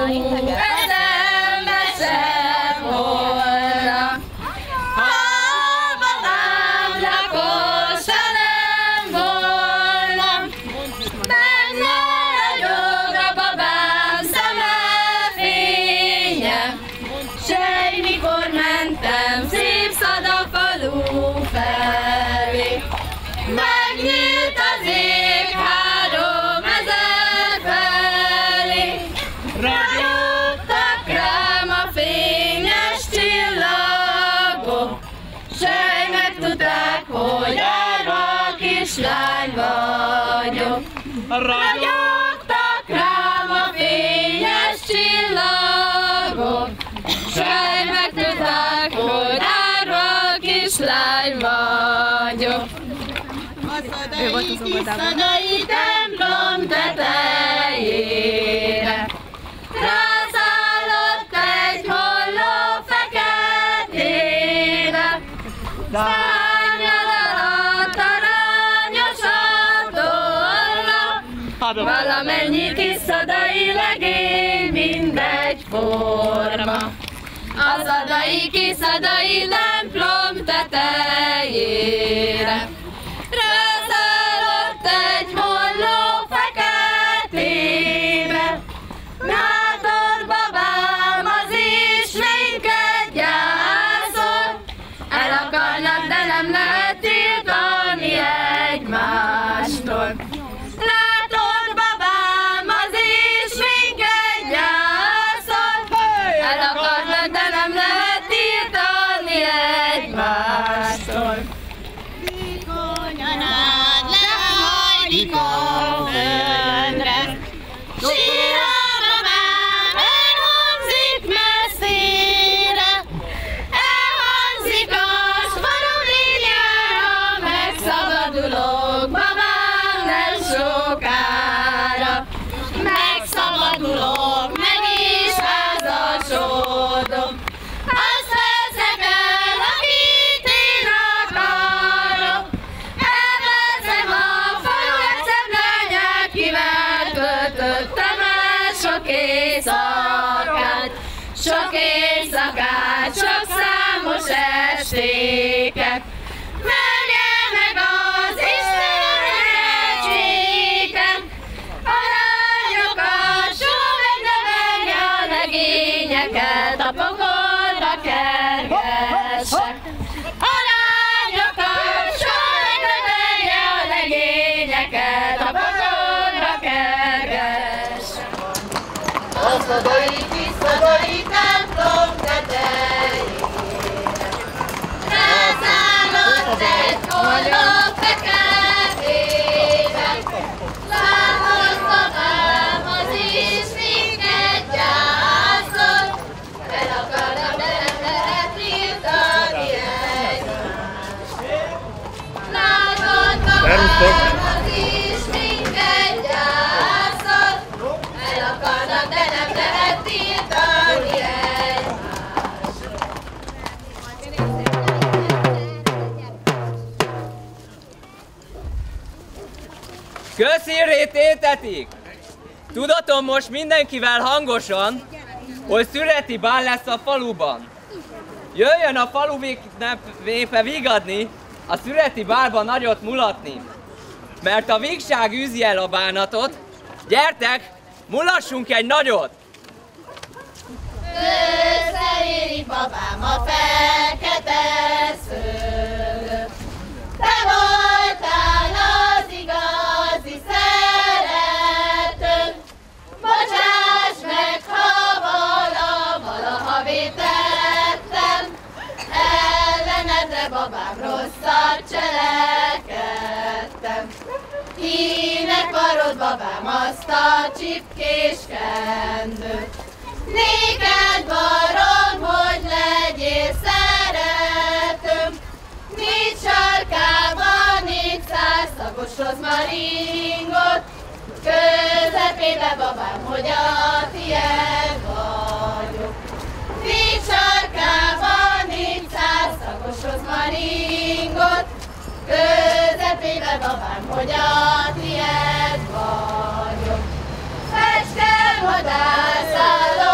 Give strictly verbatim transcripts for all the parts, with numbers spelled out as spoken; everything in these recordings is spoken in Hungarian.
eszembe sem volna. Ha babám lakosa nem volna, benne ragyog a babám szeme fénye. Sej, mikor mentem szép Szadafalú felé, megnyílt az ég három ezer felé. Ragyogtak rám a fényes csillagok, sej, megtudták, hogy árva kislány vagyok. Ragyogtak rám a fényes csillagok, sej, megtudták, hogy árva kislány vagyok. A szadai kis szadai templom tetejére rászállott egy holló feketére, szárnyal alatt aranyosat tolla, valamennyi kis szadai legény mindegy forma. A szadai kis szadai templom tetejére rászállott egy holló feketébe. Látod, babám, az isménket gyászol, el akarnak, de nem lehet tiltani egymástól. Látod, babám, az isménket gyászol, el akarnak, de nem lehet tiltani egymástól. Lehajlik a földre, sír a babám, elhangzik messzire, elhangzik a svarulinyára, megszabadulok, babám, nem sokára. Megszabadulok, meg is házasodom, azt veszek el, akit én akarok. Elveszem a falu legszebb lányát, kivel töltöttem el sok éjszakát, sok éjszakát, sok számos estéket. Verje meg az Isten recsméket, a lányokat soha meg ne verje, a legényeket a pokolba kergesse. A lányokat soha meg ne verje, a legényeket a pokolba kergesse. A szadai kis szadai templom tetejére rászállott egy holló feketébe. Látod, babám, az isménket gyászol, el akarnak, de nem lehet tiltani egymást. Látod, babám, az isménket gyászol, el akarnak, de nem lehet tiltani egymást. Közhírré tétetik! Tudatom most mindenkivel hangosan, hogy szüreti bál lesz a faluban. Jöjjön a falu népe vigadni, a szüreti bálban nagyot mulatni. Mert a vígság űzi el a bánatot, gyertek, mulassunk egy nagyot! Összeéri babám a fekete szőlő, te voltál az igazi szerető. Bocsáss meg, ha vala, valaha vétettem, ellenedre babám rosszat cselekedtem. Kinek varod, babám, azt a csipkés kendőt? Néked varom, hogy legyél szeretőm. Négy sarkában négyszáz szagos rozmaringot, közepébe babám, hogy a tied vagyok. Négy sarkában négyszáz szagos rozmaringot, közepébe babám, hogy a tied vagyok. Fecske vadászál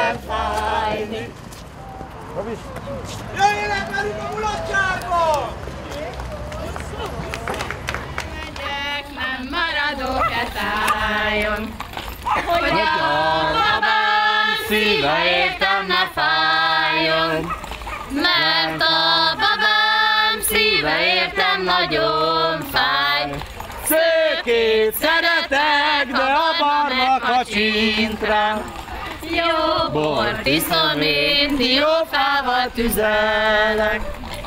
szívem fájni. Jöjjenek velünk a mulatságba! Megyek, nem maradok-e tájon, hogy a babám szíve értem ne fájjon. Mert a babám szíve értem nagyon fáj. Szőkét szeretek, de a barna kacsint rá. Jó bort iszom én, diófával tüzelek.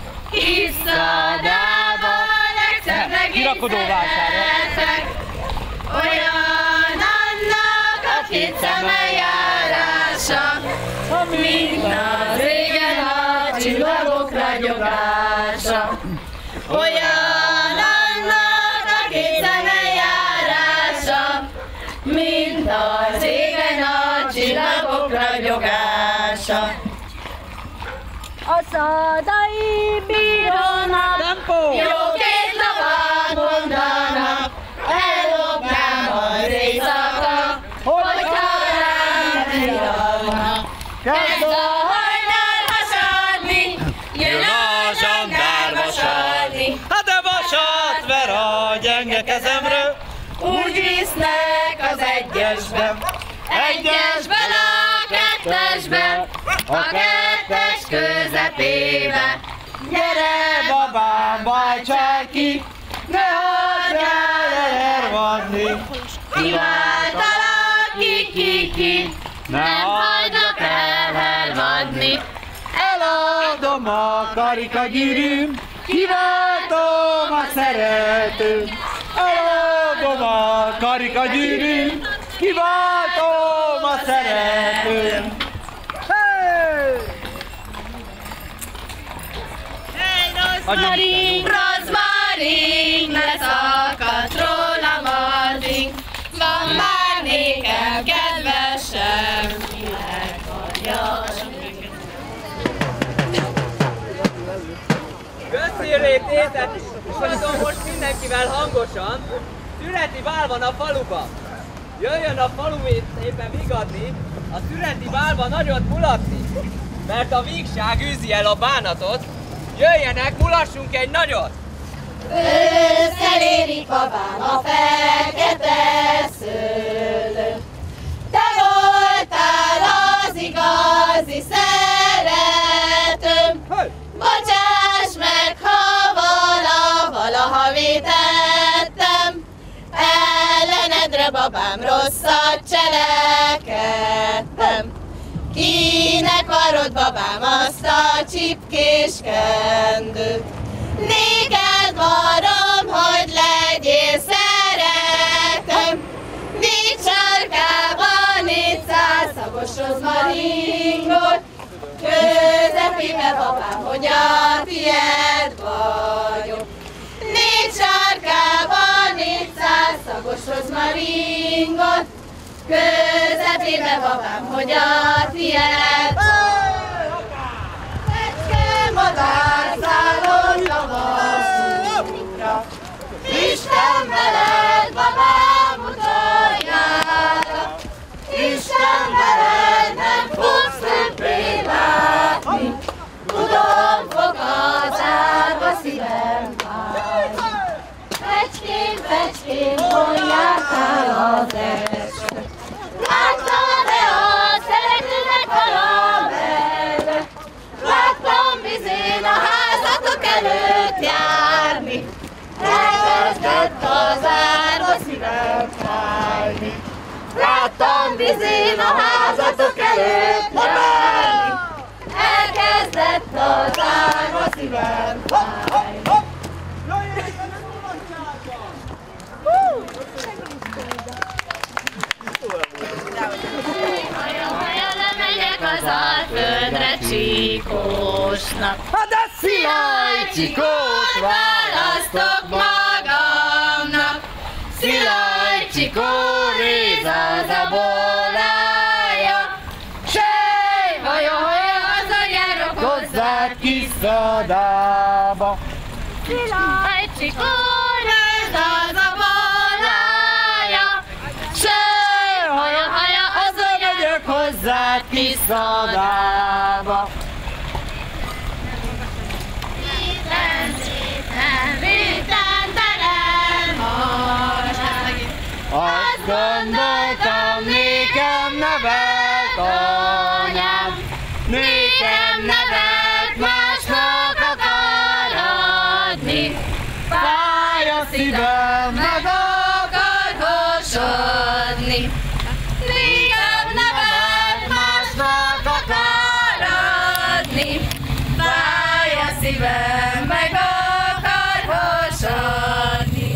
Kiszadába legszebb szeretek. Olyan annak a két szeme járása, mint az égen a csillagok ragyogása. Olyan annak a két szeme járása, mint az égen a csillagok ragyogása. A szadai bírónak jó két lovát mondanak, ellopnám az éjszaka, hogyha rám bírónak. Kezd a hajnal hasadni, jön a zsandár vasalni. Hát de vasat ver a gyenge kezemről, Úgy visznek az egyesbe, egyesből a kettesbe, a kettes közepébe. gyere babám, váltsál ki, ne hagyjál elhervadni. Kiváltalak ki-ki-ki, nem hagylak elhervadni. Eladom a karikagyűrűm, kiváltom a szeretőm. Eladom a karikagyűrűm, kiváltom a szeretőm. Hey! Rozmarin, rozmarin, leszakadt rólam az ing. Van már nékem kedvesem, kinek adja. Közszírét étetik, mutatom most mindenkivel hangosan. Szüreti bál van a faluban. Jöjjön a falumét éppen vigadni, a szüreti bálban nagyot mulatni. Mert a vígság űzi el a bánatot. Jöjjenek, mulassunk egy nagyot! Ősszel érik babám a fekete szőlő. Te voltál az igazi szeretőm. Bocsáss meg, ha vala, valaha vétettem. Ellenedre babám rosszat cselekedtem. Kinek varrod babám azt a csipkés kendőt? Néked varrom, hogy legyél szeretem. Négy sarkában négyszáz szagos rozmaringot, közepébe babám, hogy a tied vagyok. Négy sarkában négyszáz szagos rozmaringot, közepébe babám, hogy a tied vagyok. Fecske madár szállott a vasútra, Isten veled babám utoljára. Isten veled nem fogsz többé látni, tudom fog az árva szívem fájni. Fecském, fecském, hol jártál az este? Láttad-e a szeretőnek valamelybe? Láttam bizén a házatok előtt járni. Elkezdett az árva szívem fájni. Láttam bizén a házatok előtt járni. Elkezdett az árva szívem fájni. Haja-haja lemegyek az Alföldre csíkósnak. Hát de Szilágy Csikót választok magamnak. Szilágy Csikó réz az a bolája. Sej, haja-haja, hazajárok hozzád Kiszadába. Szilágy Csikó réz az a bolája. Sej, haja-haja, hazajárok hozzád hozzád kiszadába. Azt gondoltam, nékem nevelt anyám, nékem nevelt másnak akar adni. Fáj a szívem, meg akar hasonlni. Nékem nevelt másnak akar adni. Fáj a szívem, meg akar hasonlni.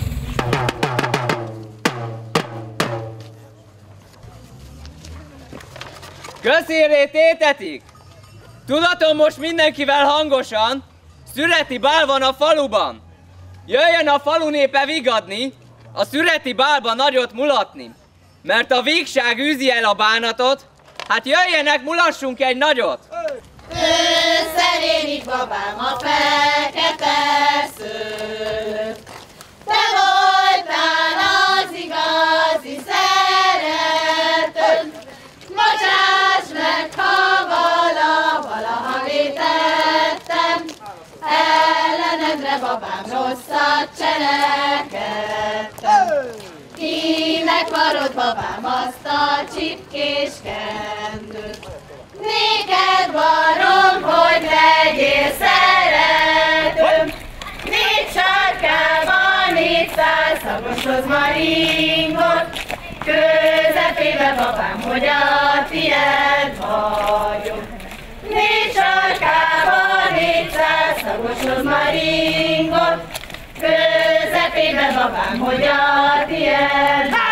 Közhírré tétetik! Tudatom most mindenkivel hangosan, szüreti bál van a faluban. Jöjjön a falu népe vigadni, a szüreti bálba nagyot mulatni. Mert a vígság űzi el a bánatot, hát jöjjenek, mulassunk egy nagyot! Őszerénik babám a fekete szőlő. Te voltál az igazi szeretőd. Bocsáss meg, ha vala, valaha vétettem. Ellenedre babám rosszat cselekedtem. Kinek varod babám azt a csipkés kendőt? Néked varom, hogy legyél szeretőm. Négy sarkában négyszáz szagoshoz maringot. Közepébe babám, hogy a tied vagyok. Négy sarkában négyszáz szagoshoz maringot. Közepébe babám, hogy a tied vagyok.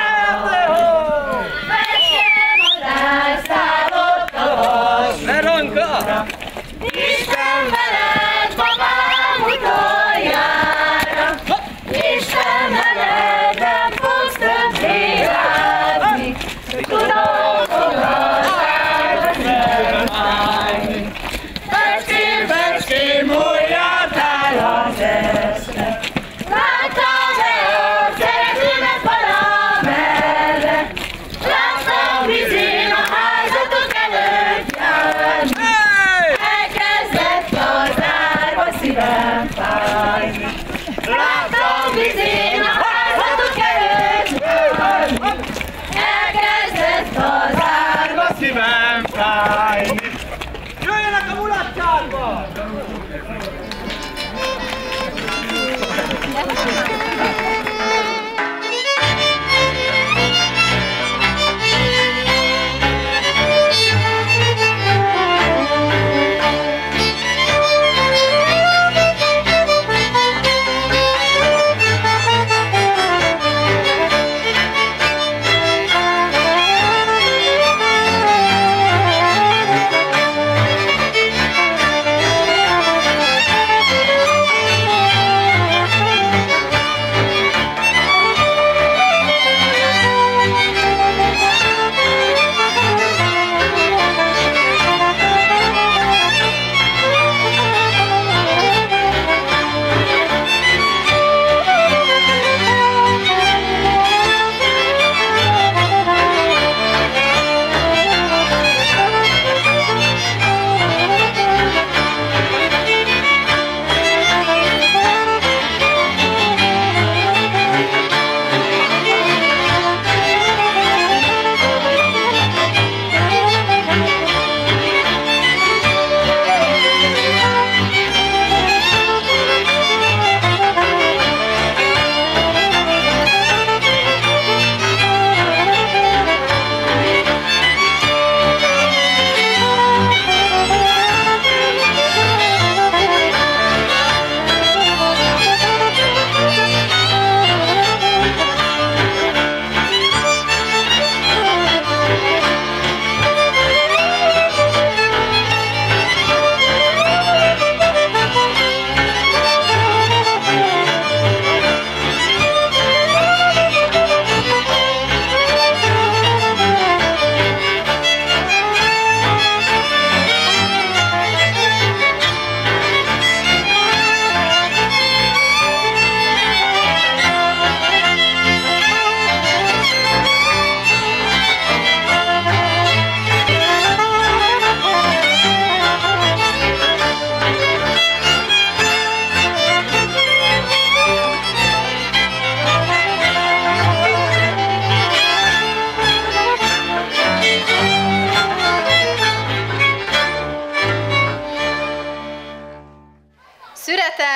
Veronka! Isten veled, babám, utoljára! Isten veled, nem fogsz többé látni! Tudom, fogadtál, nem állni! Becsél, becsél, múljáltál az este! Láttál-e a szeretőmet valamelyik?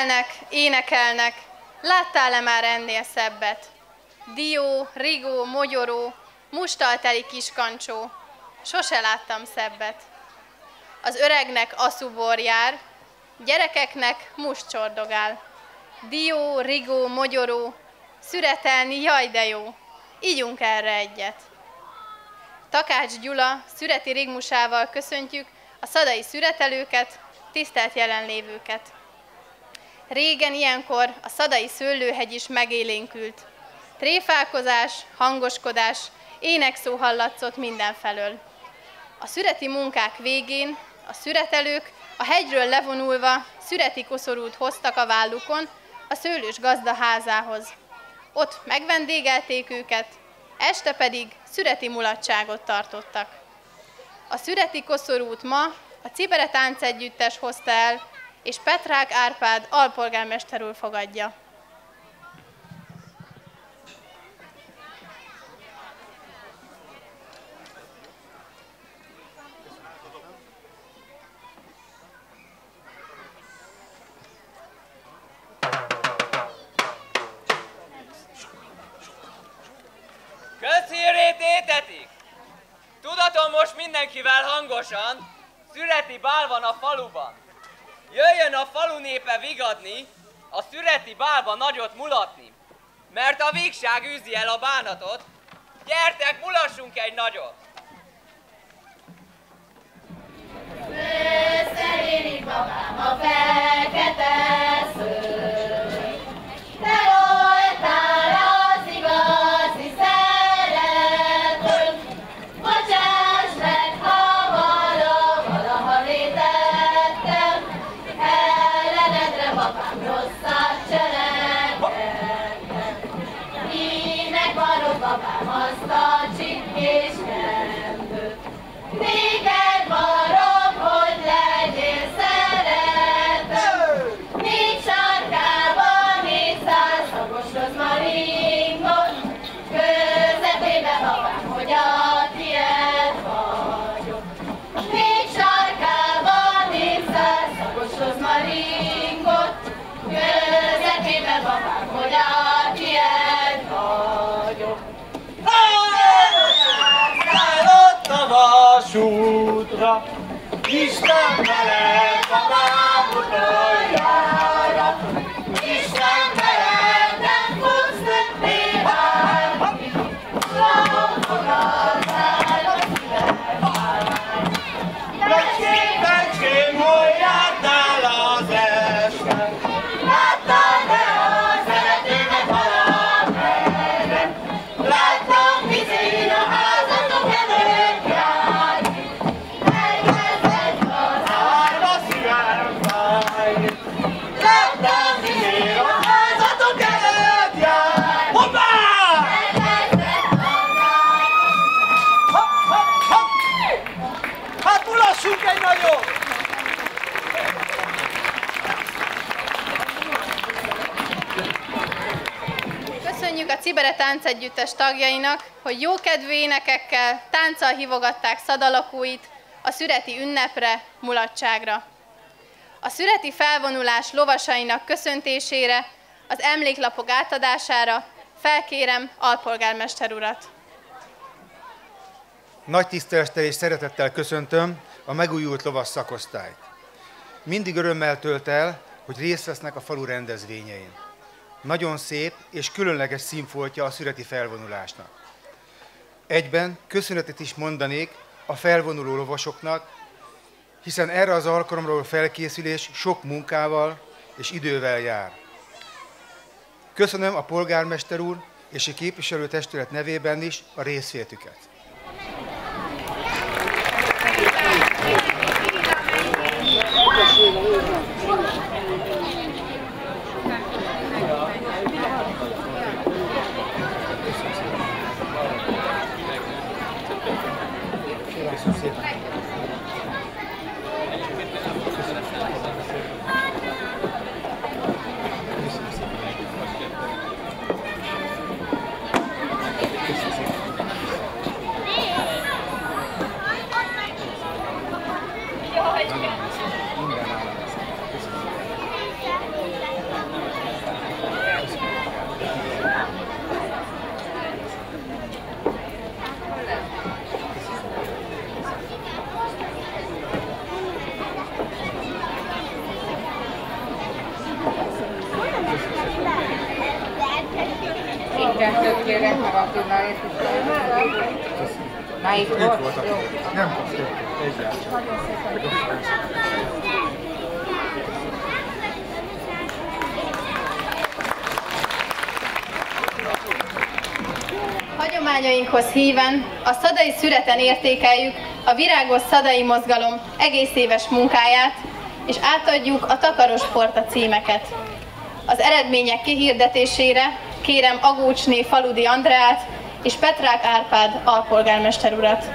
Énekelnek, énekelnek, láttál-e már ennél szebbet? Dió, rigó, mogyoró, mustal teli kiskancsó, sose láttam szebbet. Az öregnek aszubor jár, gyerekeknek must csordogál. Dió, rigó, mogyoró, szüretelni jaj de jó, ígyunk erre egyet. Takács Gyula szüreti rigmusával köszöntjük a szadai szüretelőket, tisztelt jelenlévőket. Régen ilyenkor a szadai szőlőhegy is megélénkült. Tréfálkozás, hangoskodás, énekszó hallatszott mindenfelől. A szüreti munkák végén a szüretelők a hegyről levonulva szüreti koszorút hoztak a vállukon a szőlős gazda házához. Ott megvendégelték őket, este pedig szüreti mulatságot tartottak. A szüreti koszorút ma a Cibere Táncegyüttes hozta el, és Petrák Árpád alpolgármester úr fogadja. Közhírét étetik! Tudatom most mindenkivel hangosan, szüreti bál van a faluban. Jöjjön a falu népe vigadni, a szüreti bálba nagyot mulatni, mert a vígság űzi el a bánatot. Gyertek, mulassunk egy nagyot! Összeérik babám a fekete szőr, te voltál az igazi szeretőm, bocsáss meg, ha vala, valaha vétettem, ellenedre babám rosszat cselekedtem. Minek varod babám azt a csipkés kendőt, téged varok, hogy legyél szeretőm. Négy sarkában négyszáz szagos rozmaringot, közepébe babám, hogy a tiéd vagyok. Négy sarkában négyszáz szagos rozmaringot, közepébe babám, hogy a tiéd vagyok. Szállott a vasútra, Isten veled babám utoljára. Isten veled nem fogsz többé válni, fogadtál a szíved. Becském, becském, hol jártál az este? Láttad-e a szeretőmet valamerre? Láttam vizén a házatok előtt járni. Elkezdett az Árva szívem fáj, láttam vizén a házatok előtt járni. hoppá! Elkezdett az Hopp, hopp, hopp! Hát mulassunk egy nagyot! Köszönjük a Cibere Táncegyüttes tagjainak, hogy jókedvű énekekkel, tánccal hívogatták szadalakóit a szüreti ünnepre, mulatságra. A szüreti felvonulás lovasainak köszöntésére, az emléklapok átadására felkérem alpolgármester urat. Nagy tisztelettel és szeretettel köszöntöm a megújult lovas szakosztályt. Mindig örömmel tölt el, hogy részt vesznek a falu rendezvényein. Nagyon szép és különleges színfoltja a szüreti felvonulásnak. Egyben köszönetet is mondanék a felvonuló lovasoknak, hiszen erre az alkalomról felkészülés sok munkával és idővel jár. Köszönöm a polgármester úr és a képviselőtestület nevében is a részvétüket. Köszönöm szépen. Minden áll lesz. Már itt volt? Nem kapsz. Hagyományainkhoz híven a szadai szüreten értékeljük a virágos szadai mozgalom egész éves munkáját, és átadjuk a Takaros Porta címeket. Az eredmények kihirdetésére kérem Agócsné Faludi Andreát és Petrák Árpád alpolgármester urat.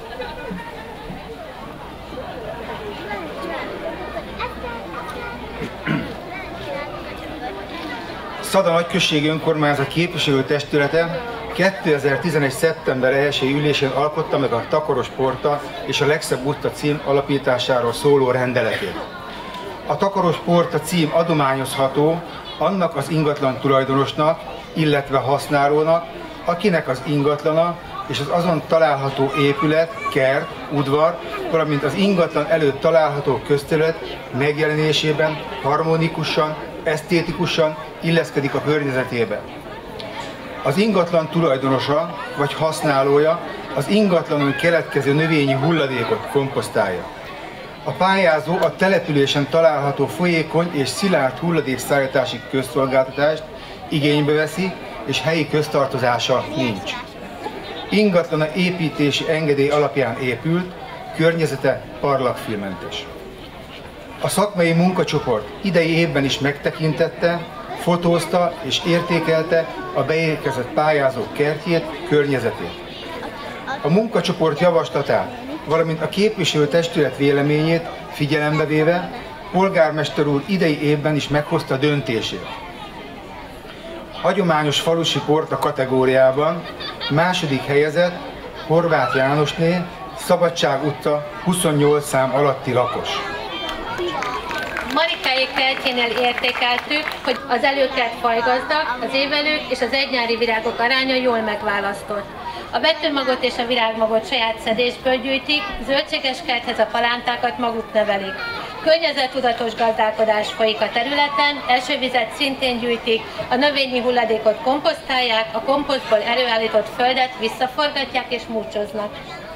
Szada Nagyközségi Önkormányzat képviselőtestülete kétezer-tizenegy. szeptember elsejei ülésén alkotta meg a Takaros Porta és a Legszebb utca cím alapításáról szóló rendeletét. A Takaros Porta cím adományozható annak az ingatlan tulajdonosnak, illetve használónak, akinek az ingatlana és az azon található épület, kert, udvar, valamint az ingatlan előtt található közterület megjelenésében harmonikusan, esztétikusan illeszkedik a környezetébe. Az ingatlan tulajdonosa vagy használója az ingatlanon keletkező növényi hulladékot komposztálja. A pályázó a településen található folyékony és szilárd hulladékszállítási közszolgáltatást igénybe veszi, és helyi köztartozása nincs. Ingatlana építési engedély alapján épült, környezete parlagfűmentes. A szakmai munkacsoport idei évben is megtekintette, fotózta és értékelte a beérkezett pályázók kertjét, környezetét. A munkacsoport javaslatát, valamint a képviselőtestület véleményét figyelembe véve, polgármester úr idei évben is meghozta döntését. Hagyományos falusi porta kategóriában második helyezett Horváth Jánosné, Szabadság utca huszonnyolc szám alatti lakos. Marikáék kertjénél értékeltük, hogy az előkert fajgazdag, az évelők és az egynyári virágok aránya jól megválasztott. A betűmagot és a virágmagot saját szedésből gyűjtik, zöldséges kerthez a palántákat maguk nevelik. Környezettudatos gazdálkodás folyik a területen, esővizet szintén gyűjtik, a növényi hulladékot komposztálják, a komposztból előállított földet visszaforgatják és múcsoznak.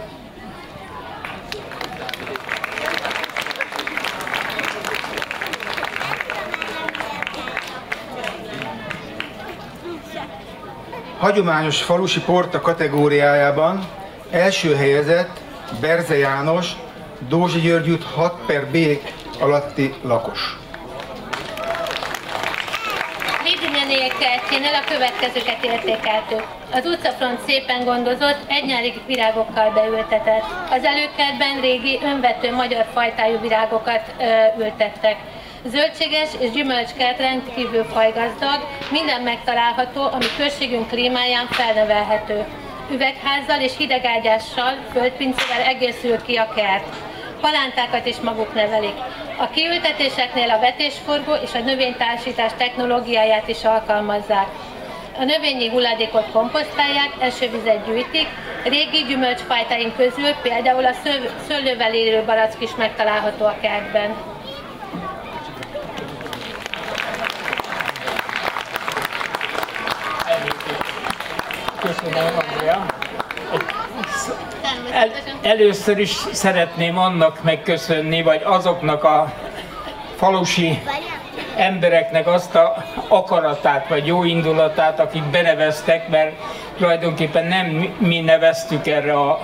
Hagyományos falusi porta kategóriájában első helyezett Berze János, Dózsi György út hat per B alatti lakos. Védinyenék kertjénél a következőket értékeltük. Az utcafront szépen gondozott, egynyári virágokkal beültetett. Az előkertben régi, önvető magyar fajtájú virágokat ö, ültettek. Zöldséges és gyümölcskert rendkívül fajgazdag, minden megtalálható, ami községünk klímáján felnevelhető. Üvegházzal és hidegágyással, földpincével egészül ki a kert. Palántákat is maguk nevelik. A kiültetéseknél a vetésforgó és a növénytársítás technológiáját is alkalmazzák. A növényi hulladékot komposztálják, esővizet gyűjtik, régi gyümölcsfajtáink közül például a szőlővel élő barack is megtalálható a kertben. Köszönöm, Andrea. El, először is szeretném annak megköszönni, vagy azoknak a falusi embereknek azt a akaratát, vagy jó indulatát, akik beneveztek, mert tulajdonképpen nem mi neveztük erre a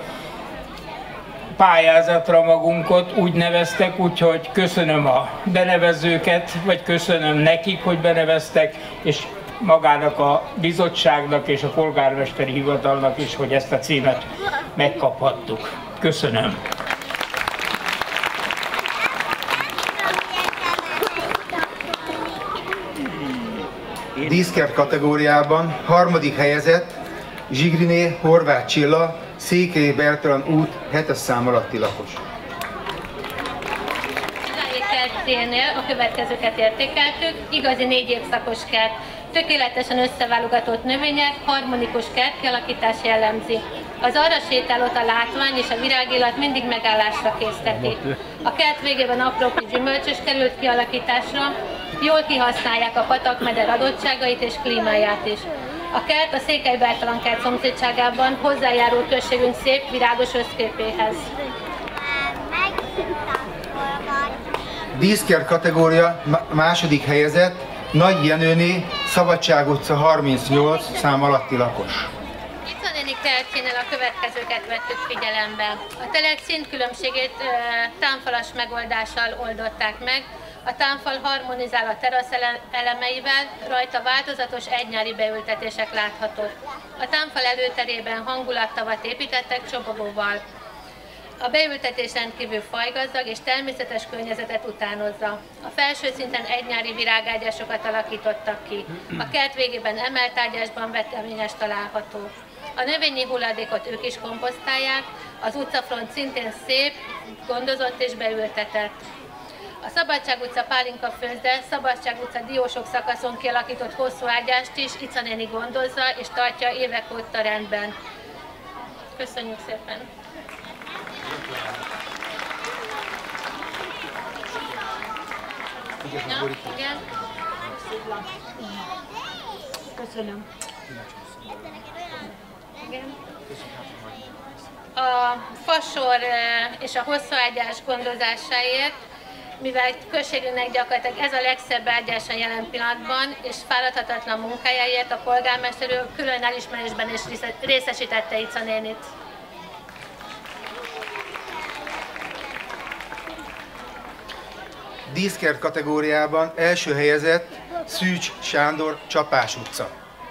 pályázatra magunkat, úgy neveztek, úgyhogy köszönöm a benevezőket, vagy köszönöm nekik, hogy beneveztek, és magának a bizottságnak és a polgármesteri hivatalnak is, hogy ezt a címet megkaphattuk. Köszönöm. Díszkert kategóriában harmadik helyezett Zsigriné Horváth Csilla, Székely Bertalan út hetes szám alatti lakos. Kertjénél a következőket értékeltük, igazi négy évszakos kert, tökéletesen összeválogatott növények, harmonikus kertkialakítás jellemzi. Az arra sétálót a látvány és a virágillat mindig megállásra készteti. A kert végében apró kis gyümölcsös került kialakításra, jól kihasználják a patak-meder adottságait és klímáját is. A kert a Székely Bertalan kert szomszédságában hozzájárul községünk szép, virágos összképéhez. Díszkert kategória második helyezett Nagy Jenőné, Szabadság utca harmincnyolc szám alatti lakos. Ica néni kertjénél a következőket vettük figyelembe. A telek szintkülönbségét e, támfalas megoldással oldották meg. A támfal harmonizál a terasz elemeivel, rajta változatos egynyári beültetések láthatók. A támfal előterében hangulattavat építettek csobogóval. A beültetés rendkívül fajgazdag és természetes környezetet utánozza. A felső szinten egynyári virágágyásokat alakítottak ki. A kert végében emelt ágyásban veteményes található. A növényi hulladékot ők is komposztálják, az utcafront szintén szép, gondozott és beültetett. A Szabadság utca Pálinka főzde, Szabadság utca Diósok szakaszon kialakított hosszú ágyást is Ica néni gondozza és tartja évek óta rendben. Köszönjük szépen! Na, igen. Köszönöm. Igen. A fasor és a hosszú ágyás gondozásáért, mivel községünknek gyakorlatilag ez a legszebb ágyása jelen pillanatban, és fáradhatatlan munkájáért a polgármester úr külön elismerésben is részesítette Ica nénit. Díszkert kategóriában első helyezett Szűcs Sándor, Csapás utca.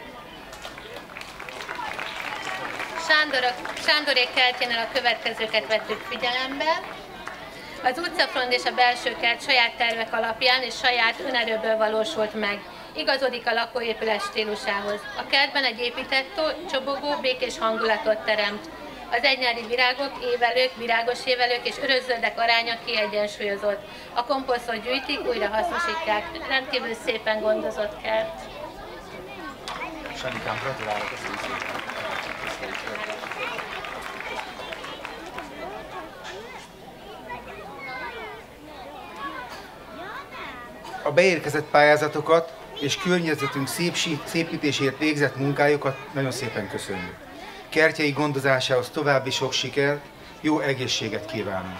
Sándorok, Sándorék kertjénél a következőket vettük figyelembe. Az utcafront és a belső kert saját tervek alapján és saját önerőből valósult meg. Igazodik a lakóépület stílusához. A kertben egy épített tó, csobogó, békés hangulatot teremt. Az egynyári virágok, évelők, virágos évelők és örökzöldek aránya kiegyensúlyozott. A komposztot gyűjtik, újra hasznosítják. Rendkívül szépen gondozott kert. Sanikám, gratulálok! A beérkezett pályázatokat és környezetünk szépsí, szépítésért végzett munkájukat nagyon szépen köszönjük. Kertjei gondozásához további sok sikert, jó egészséget kívánunk!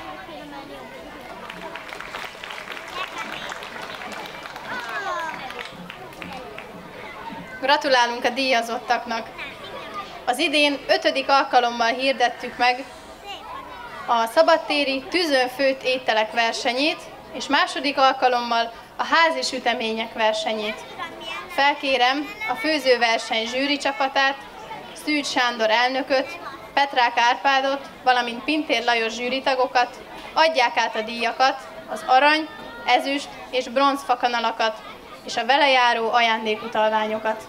Gratulálunk a díjazottaknak! Az idén ötödik alkalommal hirdettük meg a szabadtéri tűzön főtt ételek versenyét, és második alkalommal a házi sütemények versenyét. Felkérem a főzőverseny zsűri csapatát, Szűcs Sándor elnököt, Petrák Árpádot, valamint Pintér Lajos zsűritagokat, adják át a díjakat, az arany, ezüst és bronz fakanalakat és a vele járó ajándékutalványokat.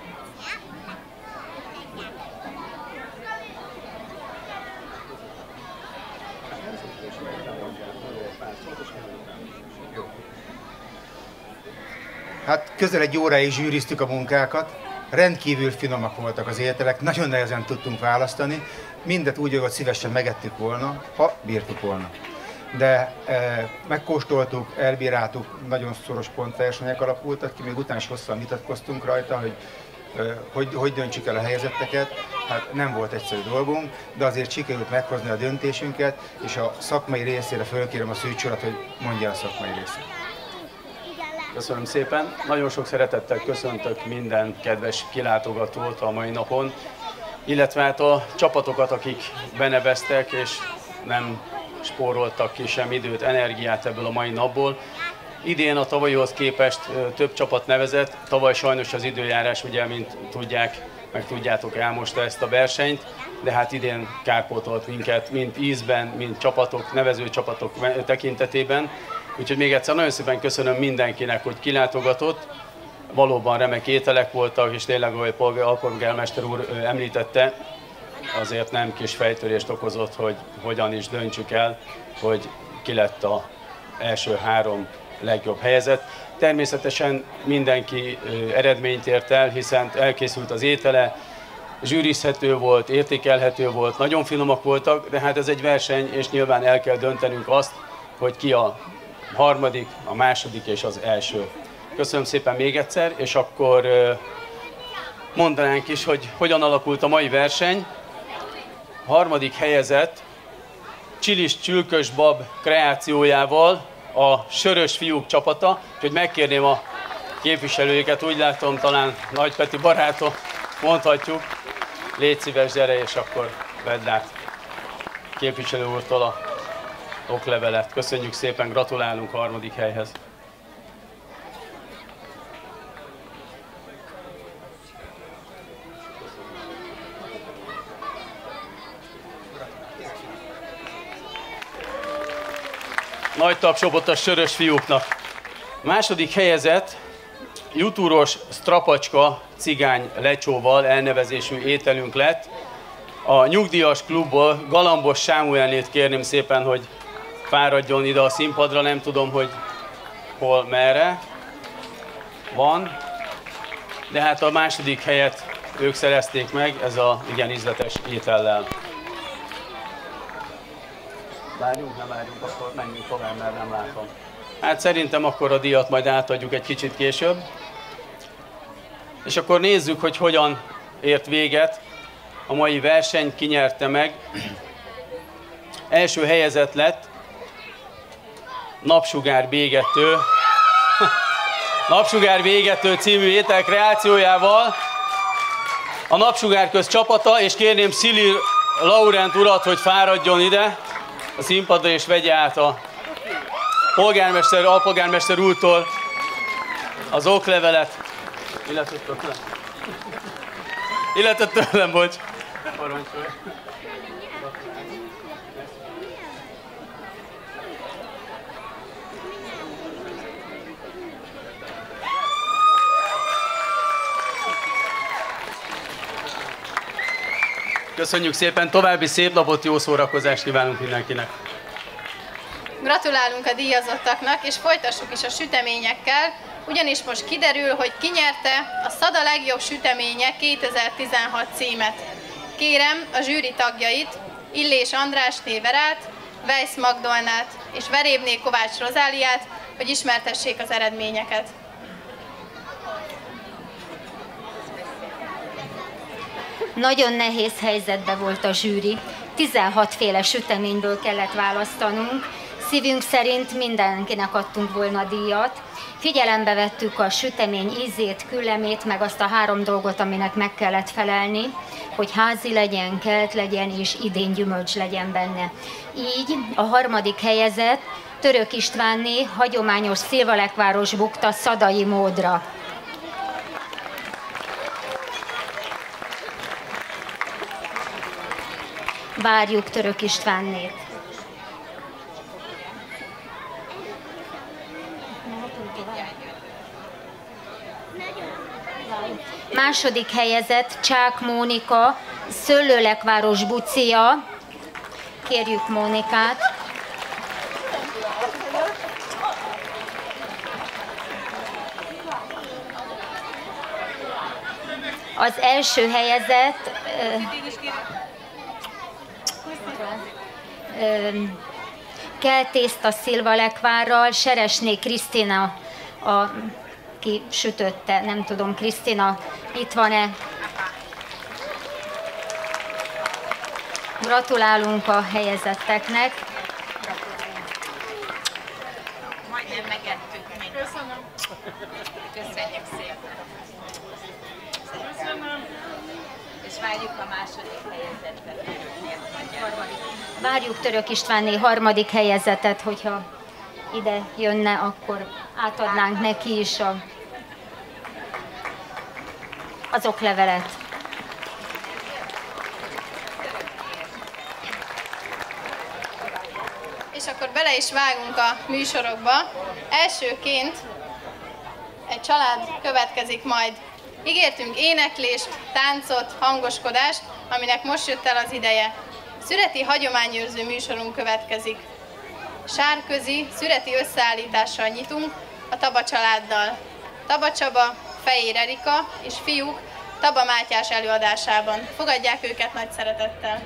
Hát közel egy óráig zsűriztük a munkákat, rendkívül finomak voltak az ételek, nagyon nehezen tudtunk választani, mindet úgy, hogy szívesen megettük volna, ha bírtuk volna. De e, megkóstoltuk, elbíráltuk, nagyon szoros pontversenyek alakultak ki, még utána is hosszan vitatkoztunk rajta, hogy, e, hogy hogy döntsük el a helyezetteket. Hát nem volt egyszerű dolgunk, de azért sikerült meghozni a döntésünket, és a szakmai részére fölkérem a Szűcs urat, hogy mondja a szakmai részét. Köszönöm szépen. Nagyon sok szeretettel köszöntök minden kedves kilátogatót a mai napon, illetve hát a csapatokat, akik beneveztek és nem spóroltak ki sem időt, energiát ebből a mai napból. Idén a tavalyihoz képest több csapat nevezett, tavaly sajnos az időjárás, ugye, mint tudják, meg tudjátok, elmosta ezt a versenyt, de hát idén kárpótolt minket, mind ízben, mind csapatok, nevező csapatok tekintetében. Úgyhogy még egyszer nagyon szépen köszönöm mindenkinek, hogy kilátogatott. Valóban remek ételek voltak, és tényleg, ahogy a polgármester úr említette, azért nem kis fejtörést okozott, hogy hogyan is döntsük el, hogy ki lett az első három legjobb helyezett. Természetesen mindenki eredményt ért el, hiszen elkészült az étele, zsűrizhető volt, értékelhető volt, nagyon finomak voltak, de hát ez egy verseny, és nyilván el kell döntenünk azt, hogy ki a harmadik, a második és az első. Köszönöm szépen még egyszer, és akkor mondanánk is, hogy hogyan alakult a mai verseny. A harmadik helyezett Csilis Csülkös Bab kreációjával a Sörös Fiúk csapata, úgyhogy megkérném a képviselőjéket, úgy látom, talán Nagy Peti barátom, mondhatjuk, légy szíves, gyere, és akkor vedd át képviselő úrtól a oklevelet. Köszönjük szépen, gratulálunk a harmadik helyhez. Nagy tapsopot a Sörös Fiúknak. Második helyezett Jutúros Strapacska cigány lecsóval elnevezésű ételünk lett. A nyugdíjas klubból Galambos Sámuelnét kérném szépen, hogy fáradjon ide a színpadra, nem tudom, hogy hol, merre van, de hát a második helyet ők szerezték meg, ez a igen ízletes étellel. Várjunk, nem várjunk, akkor menjünk tovább, mert nem látom. Hát szerintem akkor a díjat majd átadjuk egy kicsit később. És akkor nézzük, hogy hogyan ért véget a mai verseny, ki nyerte meg. Első helyezett lett Napsugár Bégető. Napsugár Bégető című étel kreációjával a Napsugárköz csapata, és kérném Szilir Laurent urat, hogy fáradjon ide a színpadra és vegye át a polgármester, alpolgármester úrtól az oklevelet, illetve tőlem, illetve tőlem, bocs. Parancsolj. Köszönjük szépen, további szép napot, jó szórakozást kívánunk mindenkinek! Gratulálunk a díjazottaknak, és folytassuk is a süteményekkel, ugyanis most kiderül, hogy ki nyerte a Szada legjobb süteménye kétezer-tizenhat címet. Kérem a zsűri tagjait, Illés András Néverát, Weiss Magdolnát és Verébné Kovács Rozáliát, hogy ismertessék az eredményeket. Nagyon nehéz helyzetben volt a zsűri. tizenhat féle süteményből kellett választanunk. Szívünk szerint mindenkinek adtunk volna díjat. Figyelembe vettük a sütemény ízét, küllemét, meg azt a három dolgot, aminek meg kellett felelni, hogy házi legyen, kelt legyen és idén gyümölcs legyen benne. Így a harmadik helyezett Török Istvánné hagyományos szilvalekváros bukta szadai módra. Várjuk Török Istvánnét. Második helyezett Csák Mónika, Szőlőlekváros bucia. Kérjük Mónikát. Az első helyezett keltészta szilvalekvárral, Seresné Krisztina, aki sütötte, nem tudom, Krisztina, itt van-e? Gratulálunk a helyezetteknek. Majdnem megettük még. Köszönöm. Köszönjük szépen. Köszönöm. És várjuk a második helyezettet. Várjuk Török Istvánné harmadik helyezetet, hogyha ide jönne, akkor átadnánk neki is a, az oklevelet. És akkor bele is vágunk a műsorokba. Elsőként egy család következik majd. Ígértünk éneklést, táncot, hangoskodást, aminek most jött el az ideje. Szüreti hagyományőrző műsorunk következik. Sárközi, szüreti összeállítással nyitunk a Taba családdal. Taba Csaba, Fejér Erika és fiúk Taba Mátyás előadásában. Fogadják őket nagy szeretettel!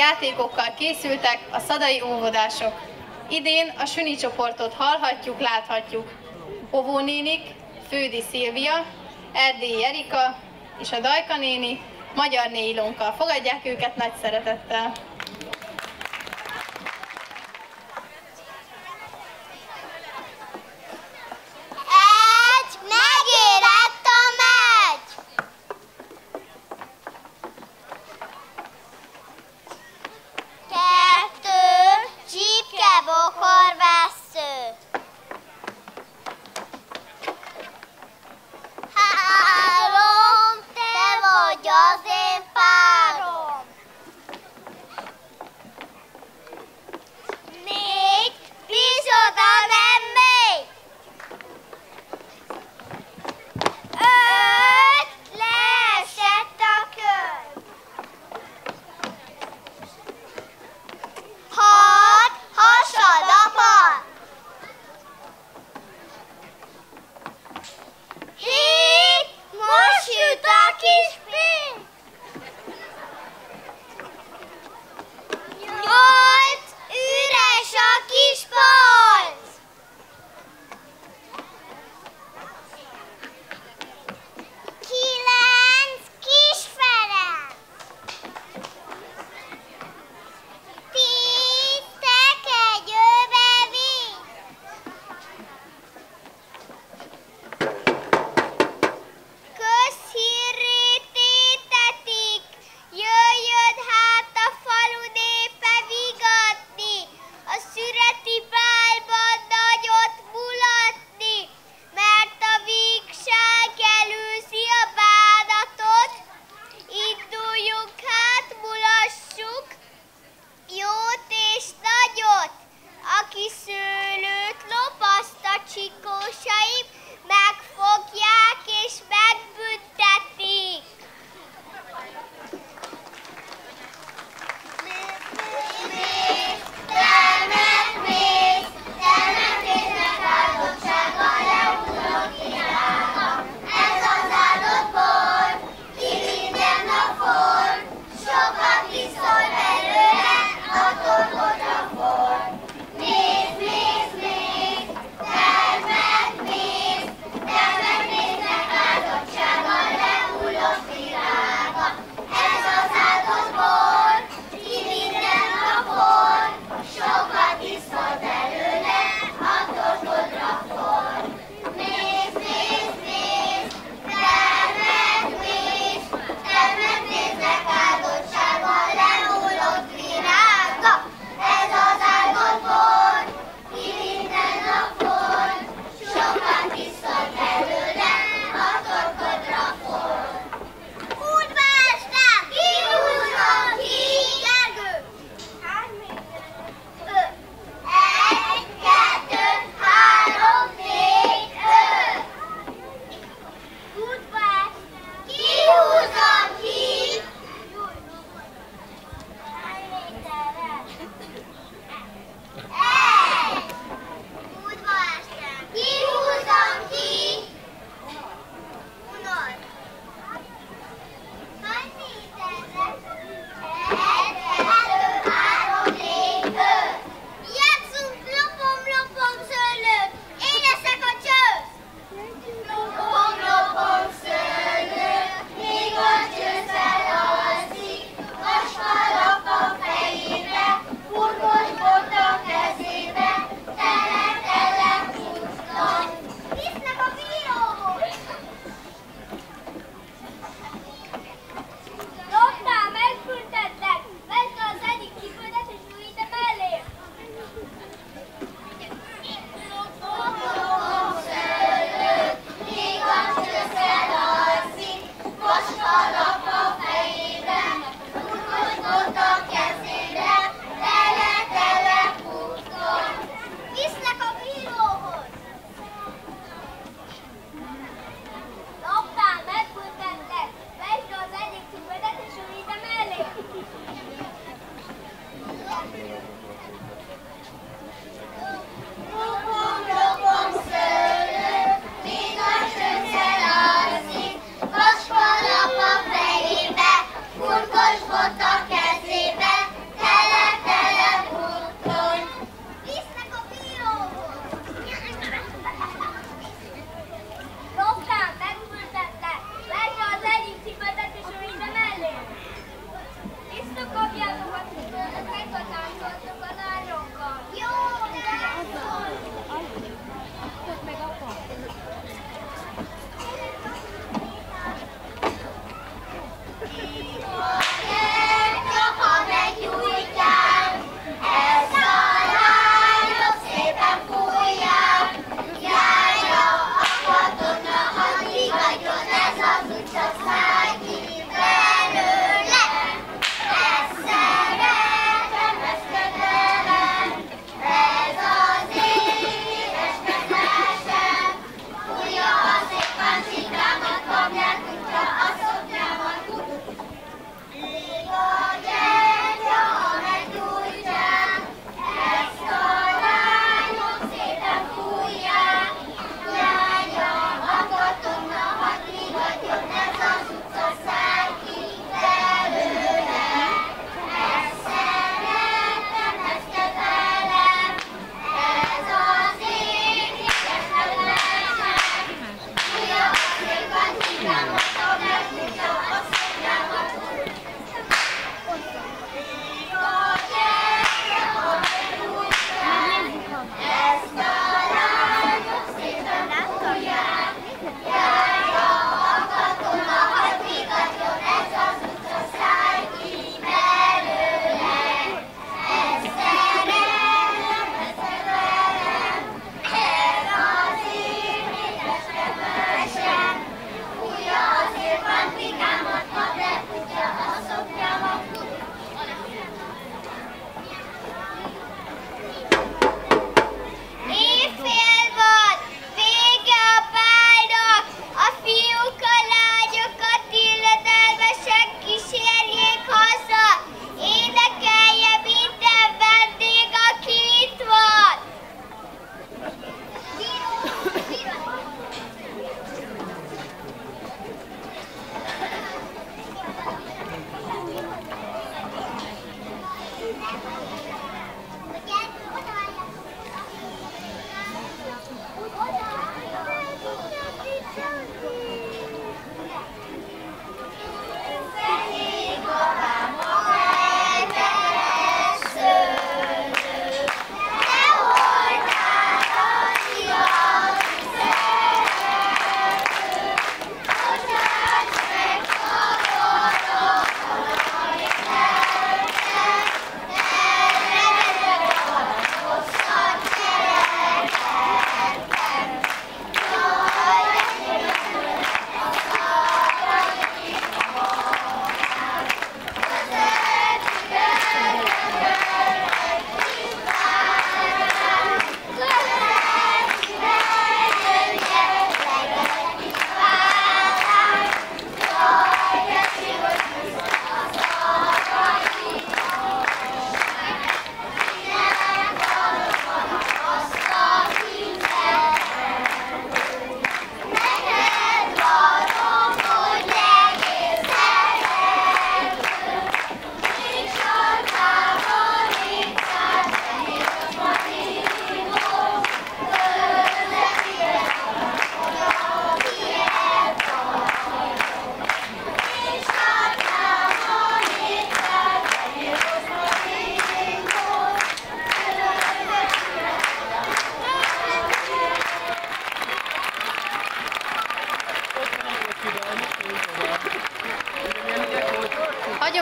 játékokkal készültek a szadai óvodások. Idén a süni csoportot hallhatjuk, láthatjuk. Óvónénik, Fődi Szilvia, Erdélyi Erika és a Dajka néni, Magyarné Ilonka. Fogadják őket nagy szeretettel! Egy, megérett a megy! Kettő, csípke, bokor, vessző. Három, te vagy az én párom.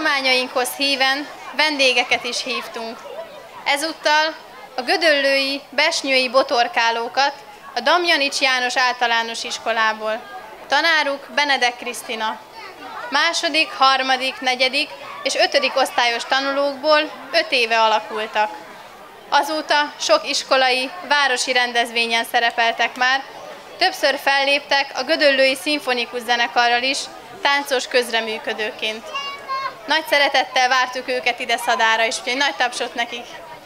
Kormányainkhoz híven vendégeket is hívtunk. Ezúttal a gödöllői, besnyői botorkálókat a Damjanics János általános iskolából. Tanáruk Benedek Krisztina. Második, harmadik, negyedik és ötödik osztályos tanulókból öt éve alakultak. Azóta sok iskolai, városi rendezvényen szerepeltek már, többször felléptek a gödöllői szimfonikus zenekarral is, táncos közreműködőként. Nagy szeretettel vártuk őket ide Szadára is, úgyhogy nagy tapsot nekik!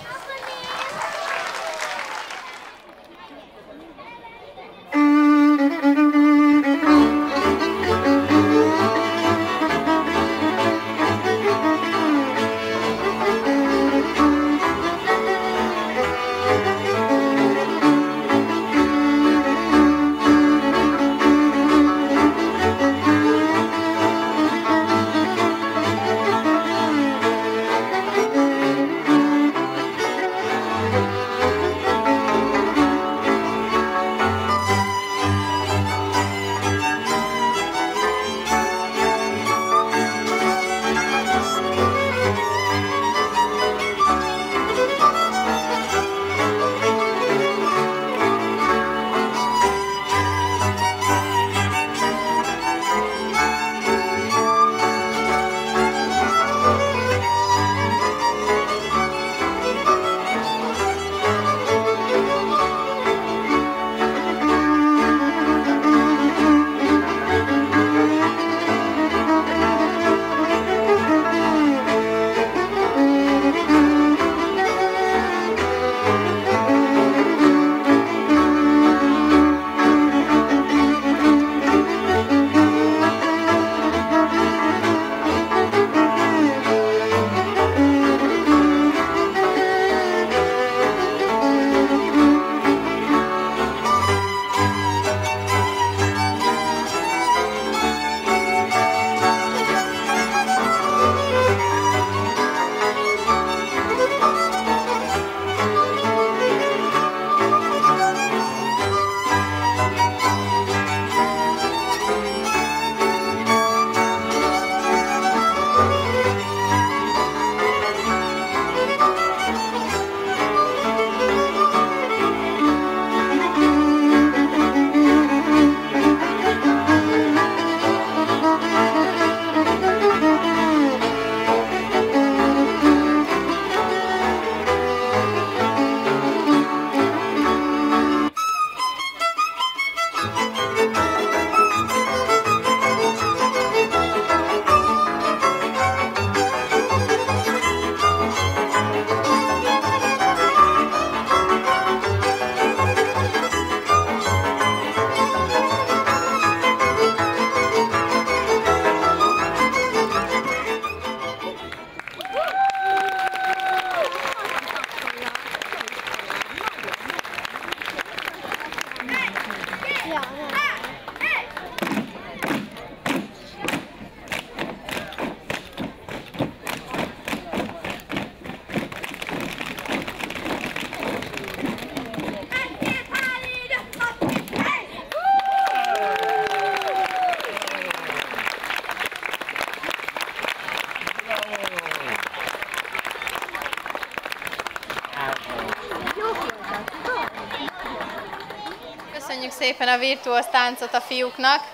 Köszönjük szépen a virtuóz táncot a fiúknak.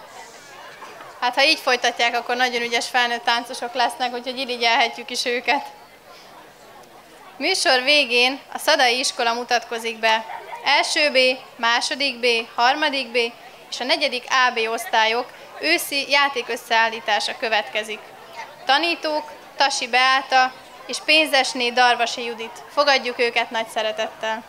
Hát ha így folytatják, akkor nagyon ügyes felnőtt táncosok lesznek, úgyhogy irigyelhetjük is őket. Műsor végén a szadai iskola mutatkozik be. Első B, második B, harmadik B és a negyedik á bé osztályok őszi játékösszeállítása következik. Tanítók Tasi Beáta és Pénzesné Darvasi Judit. Fogadjuk őket nagy szeretettel.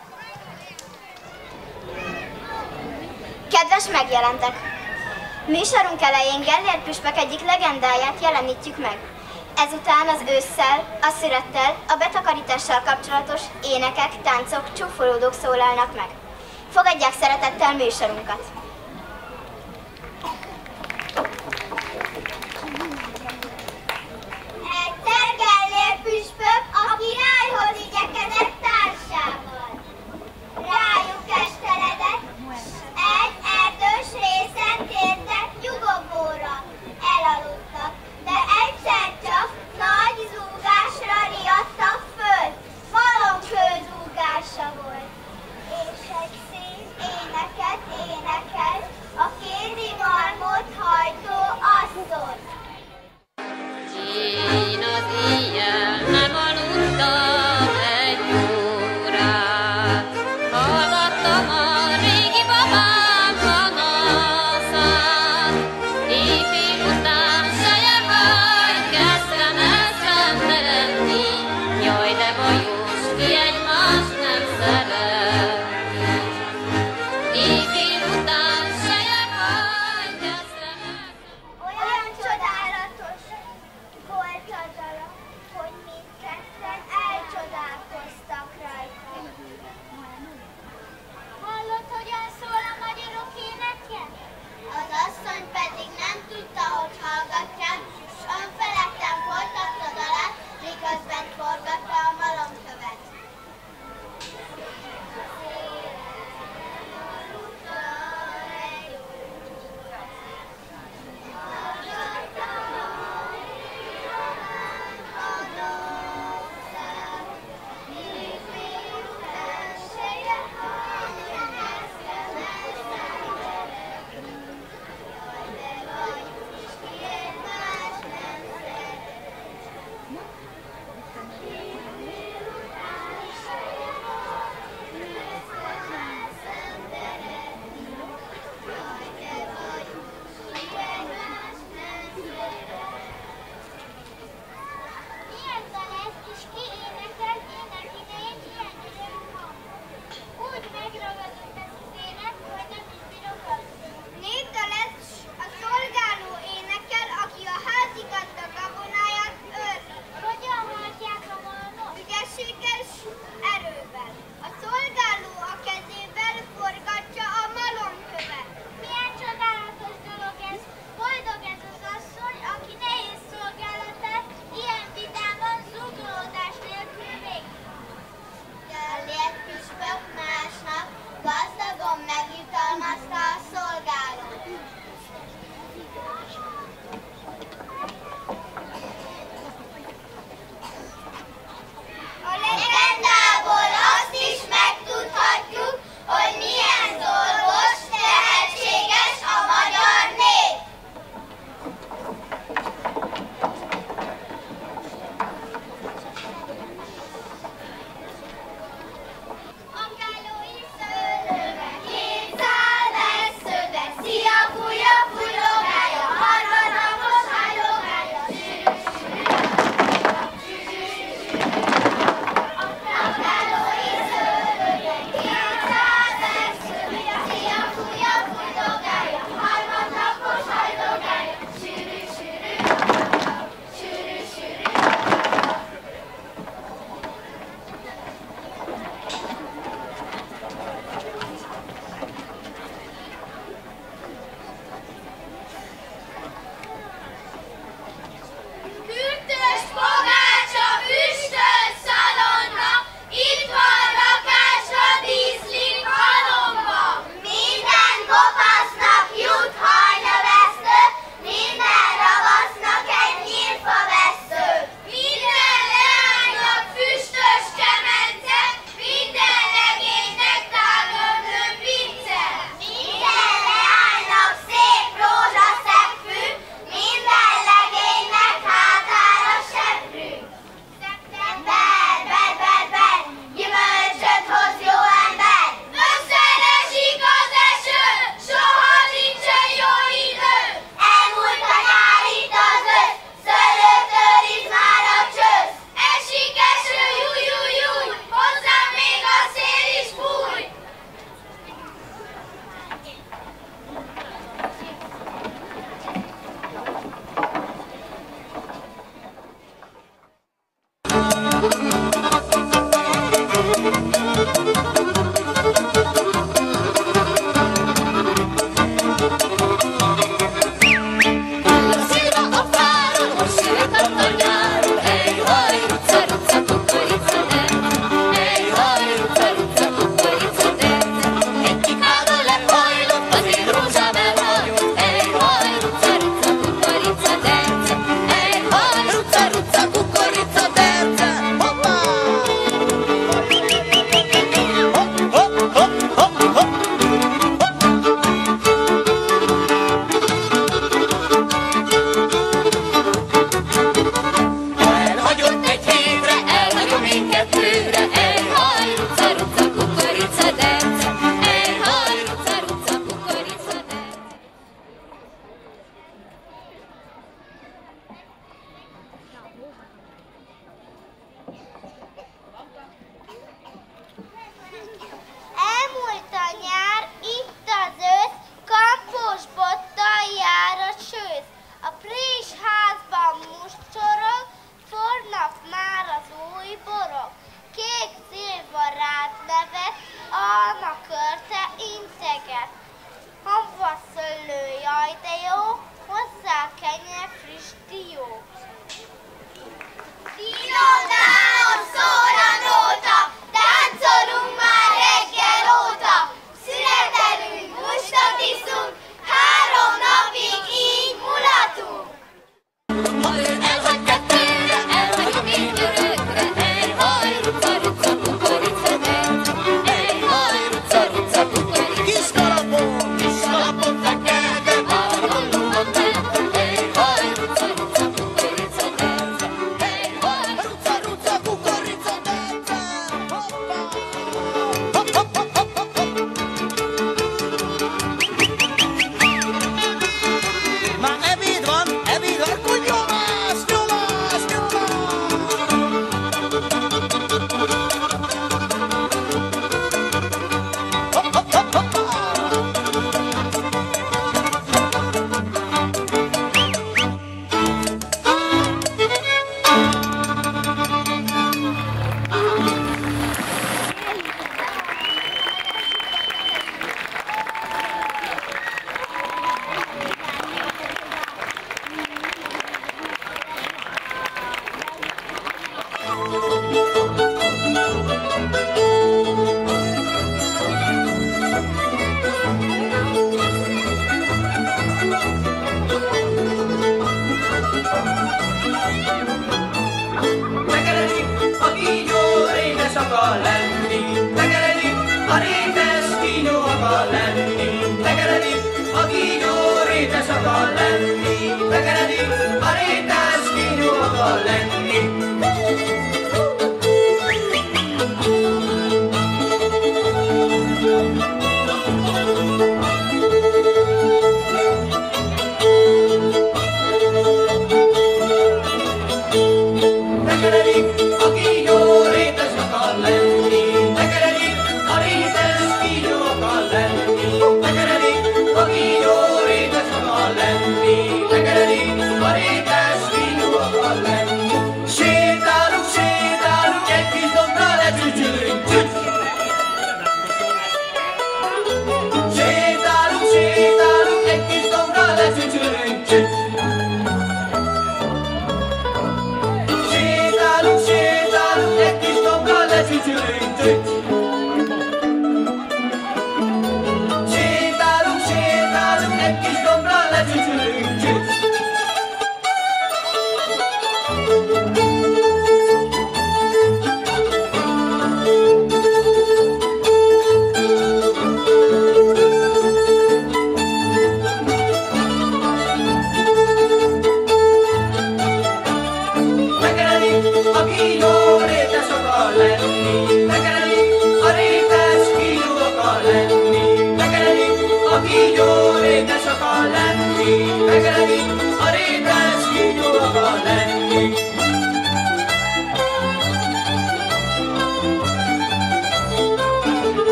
Kedves megjelentek! Műsorunk elején Gellért püspök egyik legendáját jelenítjük meg. Ezután az ősszel, a szürettel, a betakarítással kapcsolatos énekek, táncok, csúfolódók szólalnak meg. Fogadják szeretettel műsorunkat! Egyszer Gellért püspök a királyhoz igyekezett társával. Rájuk esteledett, egy erdős részen tértek nyugovóra. Elaludtak, de egyszer csak nagy Jaj, de jó, hozzá kenye friss dió. Dinodálom szóranóta, táncolunk már reggel óta. Szüretelünk, mustot iszunk, három napig így mulatunk.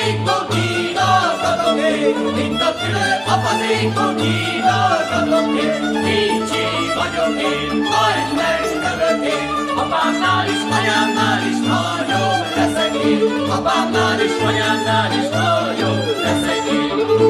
apazékból kínáltatok én, mint a tüle apazékból kínáltatok én. Kicsi vagyok én, majd megnövök én, apámnál is, anyámnál is nagyobb leszek én, apámnál is, anyámnál is nagyobb leszek én.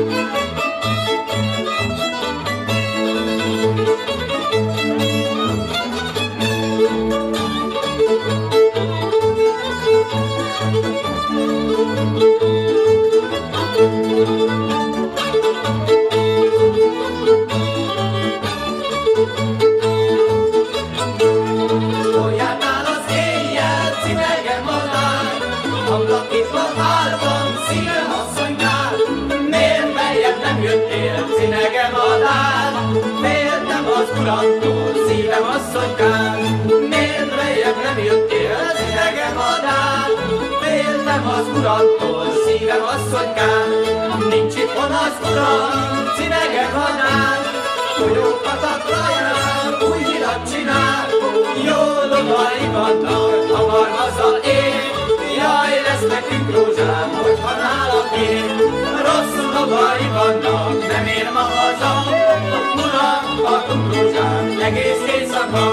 Olyannál az éjjel cinegem a lány, ablakítva állvam szívem asszonynál. Miért beljebb nem jöttél, cinegem a lány? Féltem az uramtól, szívem asszonykám. Miért beljebb nem jöttél, cinegem a lány? Féltem az uramtól, szívem asszonykám. Nincs itthon az uram, cinegem a lány. Folyókat a raján, új hidat csinál. Jó lovai vannak, hamar haza én. Jaj, lesz nekünk rózsám, hogyha nálak én. Rossz lovai vannak, nem ér ma haza. Uram, adunk rózsám, egész éjszaka.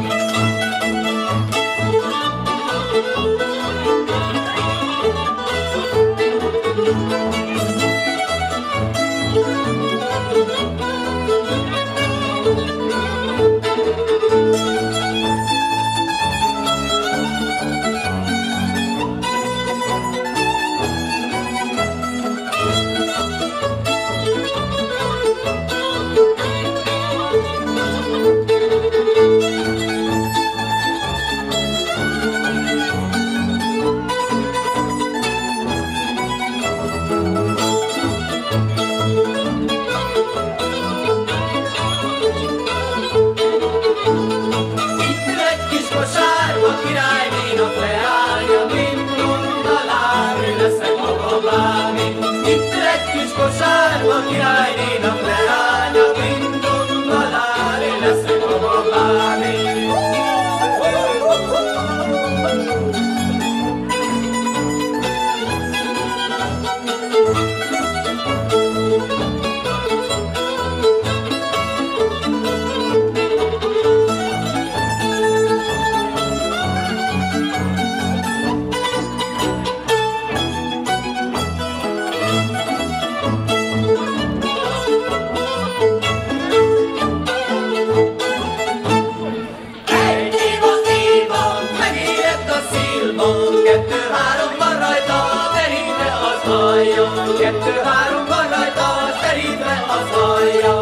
Kosárba királynénak leánya, mindun malári leszek a babámi. Kettő-három van rajta, terítve az alja.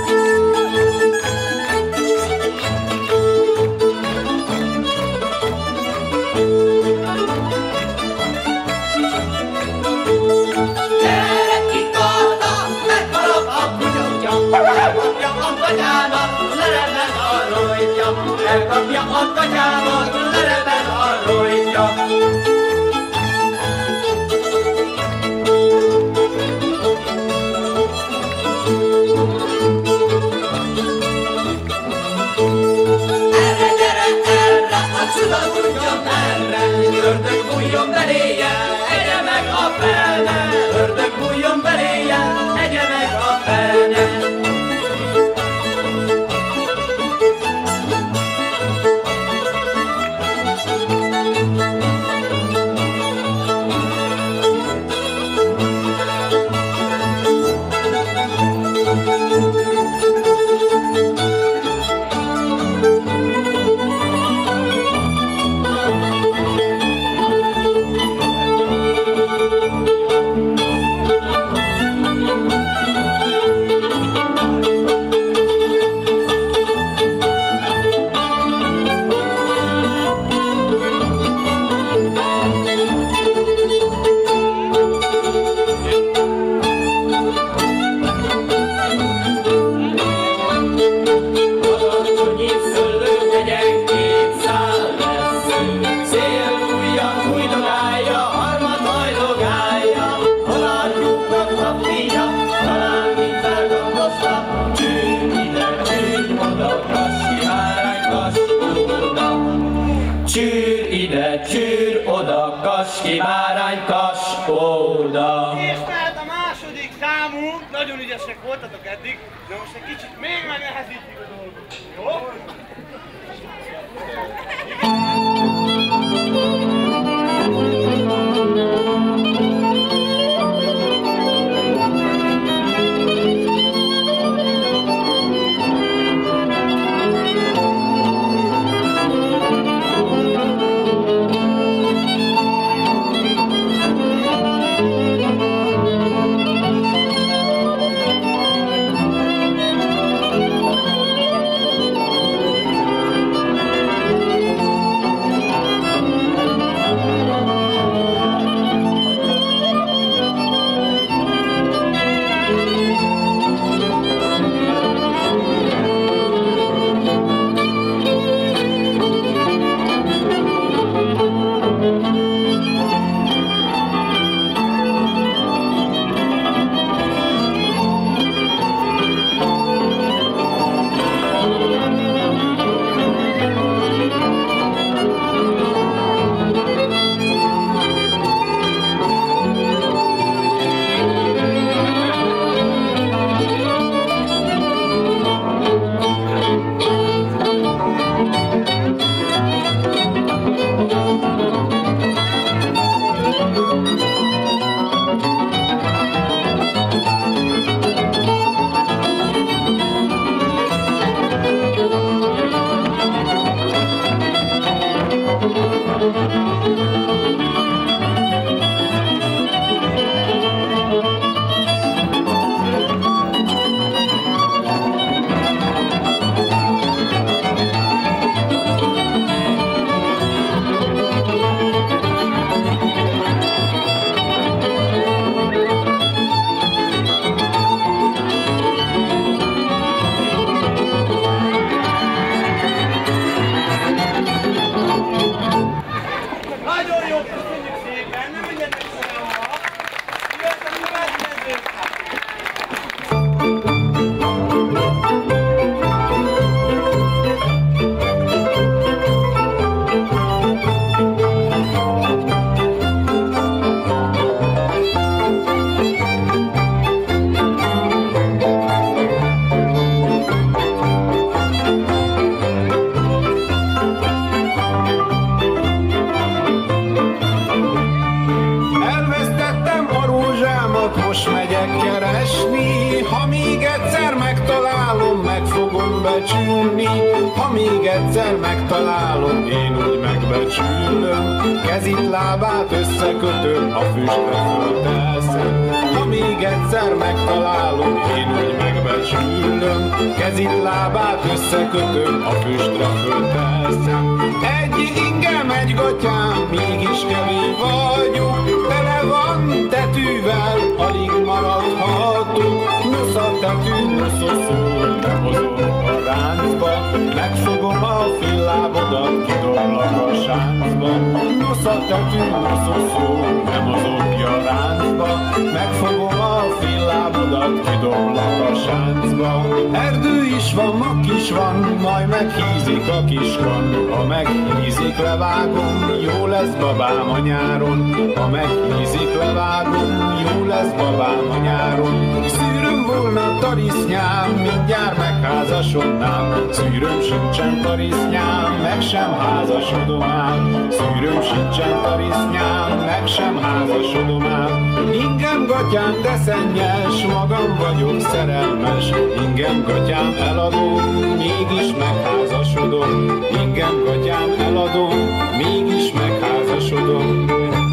Gyere ki Kata, megharap a kutyotja, elkapja a katyámat, lerebben a rojtja. Elkapja a katyámat, lerebben a rojtja. Tudjon merre, ördög bújjon beléje, egye meg a felne. Ördög bújjon beléje, egye meg a felne. báránykas óda. És mehet a második számú, nagyon ügyesek voltatok eddig, de most egy kicsit még megnehezítjük a dolgot. Jó? Összekötöm, a füstre fölteszem. Egy ingem, egy gatyám, mégis kevés vagyunk. Tele van tetűvel, alig maradhatunk. Nosza tetű, nosza szól, behozom a ráncba. Megfogom a fél lábodat, kidoblak a sáncba. Nosza tetű, nosza szól, nem mozogja a ráncba. Megfogom a fél lábodat, kidoblak a sáncba. Erdő is van, mak is van, majd meghízik a kiskan. Ha meghízik, levágom, jó lesz babám a nyáron. Ha meghízik, levágom, jó lesz babám a nyáron. Szűröm volna tarisznyám, mindjárt megházasodnám. Szűröm sincsen tarisznyám, meg sem házasodom ám. Szűröm sincsen tarisznyám, meg sem házasodom ám. Ingem gatyám, de szennyes, magam vagyok szerelmes. Ingem gatyám eladom, mégis megházasodom. Ingem gatyám eladom, mégis megházasodom.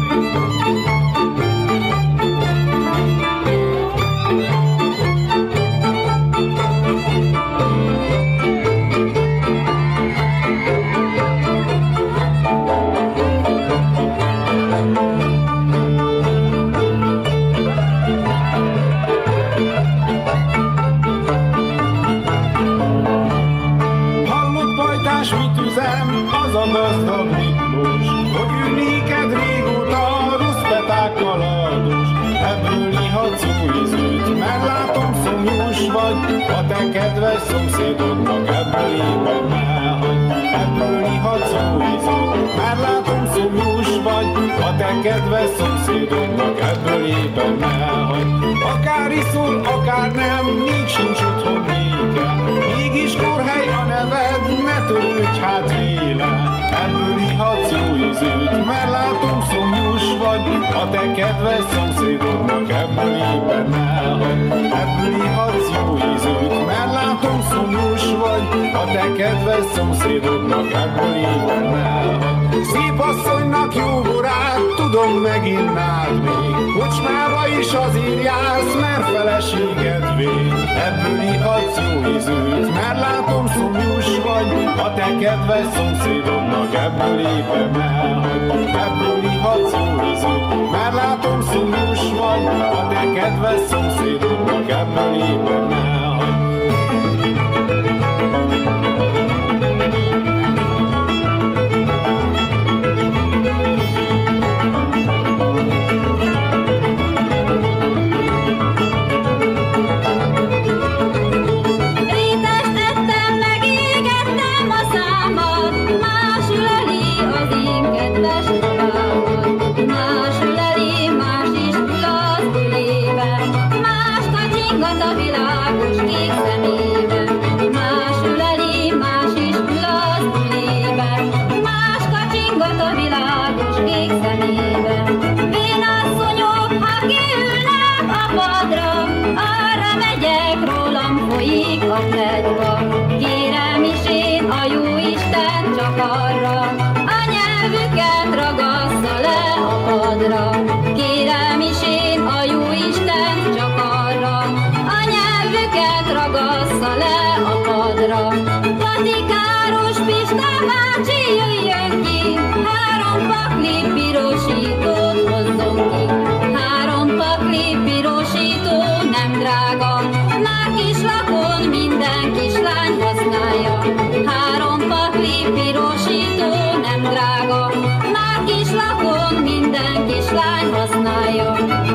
Az a gazdag Miklós, hogy ő néked régóta rossz petákkal adós. Ebből ihatsz jó ízűt, mert látom szomjós vagy, a te kedves szomszédodnak ebből éppen ne hagy. Ebből ihatsz jó ízűt, mert látom szomjós vagy, a te kedves szomszédodnak ebből éppen ne hagyd. Akár iszol, akár nem, még sincs otthon nékem, mégis korhely a neved, ne törődj hát véle. Ebből ihatsz jó ízűt, mert látom szomjús vagy, a te kedves szomszédodnak ebből éppen ne hagyd. Ebből ihatsz jó ízűt, mert látom szomjús vagy, a te kedves szomszédodnak ebből éppen ne hagyd. Szép asszonynak jó borát, tudom meginnád még, kocsmába is azért jársz, mert feleséged vég. Ebből ihatsz jó ízűt, mert látom szomjús vagy, a te kedves szomszédodnak ebből éppen ne hagyd. Ebből ihatsz jó ízűt, mert látom szomjús vagy, a te kedves szomszédodnak ebből éppen ne hagyd. Kérem is én a jóisten csak arra, a nyelvüket ragassza le a padra. Kérem is én a jóisten csak arra, a nyelvüket ragassza le a padra. Patikáros Pista bácsi jöjjön ki, három pakli pirosítót hozzon ki. Három pakli pirosító nem drága, már kislakon minden kislány használja. Három pakli pirosító nem drága, már kislakon minden kislány használja.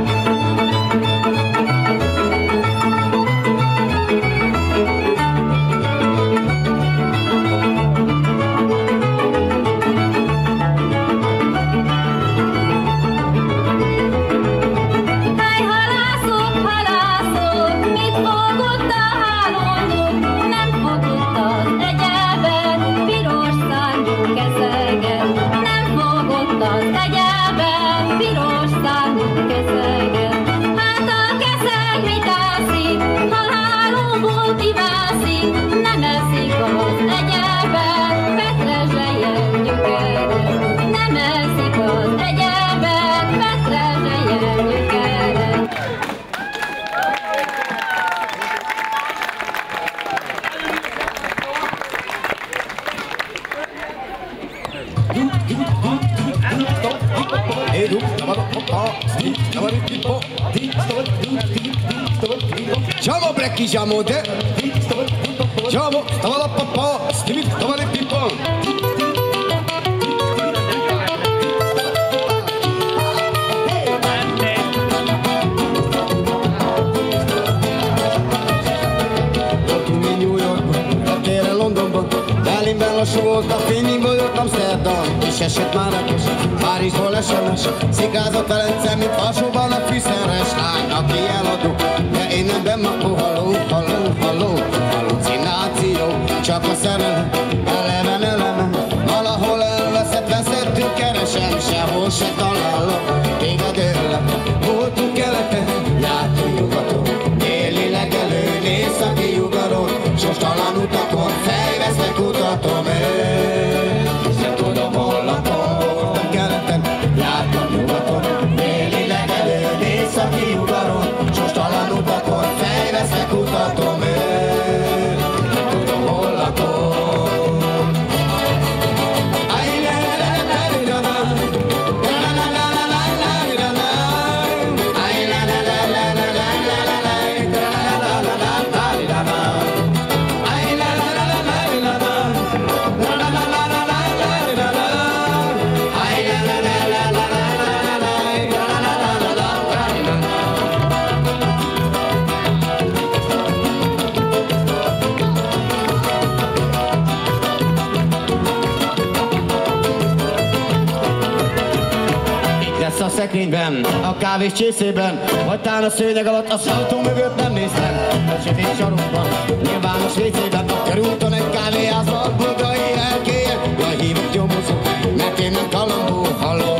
Ciao Blacky, ciao te. Ciao, stava la papà, stivi stava le pipo. New Yorkban, repére Londonban, Berlinben lassú volt a fény, míg bolyott Amsterdam, és esett már a kis, Párizsból es em es, szikázott Velence, mint alsóban a fűszeres lány, aki eladó, de én nem bemapó, halló, halló, halló, hallucináció, csak a szerelem, eleven, eleven, valahol elveszett, veszettünk, keresem, sehol se találok, téged élek, voltunk keleten, jártunk nyugaton, déli legelőn, északi nyugaton, sos talán utakon, fejvesznek kutatom én, és nem tudom hol lakom, voltam keleten, jártam nyugaton, déli legelőn, szekrényben, a kávés csészében, vagy tán a szőnyeg alatt, a autó mögött nem néztem. A sötét sarokban, nyilvános vécében, a körúton egy kávéházban, boldai elkélyek, jaj hívok nyomozó, mert én nem kalambó, halló.